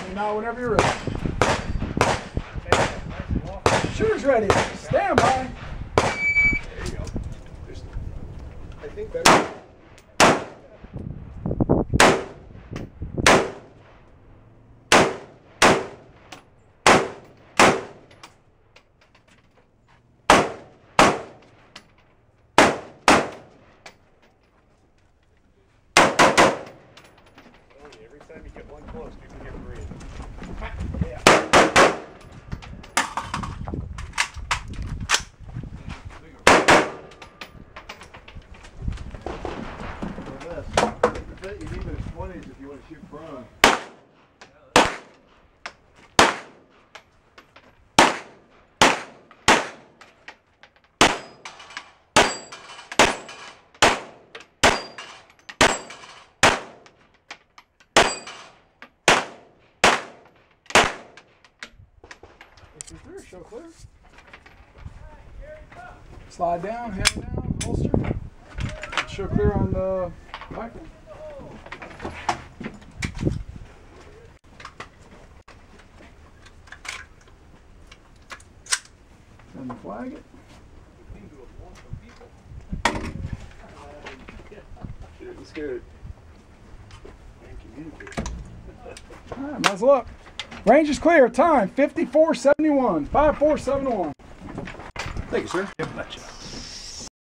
Now, whenever you're ready. Shooter's ready. Stand by. There you go. I think better. Every time you get one close, you can get green. Yeah. I bet you need those 20s if you want to shoot prone. Show clear. Slide down, hand down, holster. Show clear on the rifle. And the flag it. It's good. All right, muzzle up. Range is clear. Time 5471. 5471. Thank you, sir.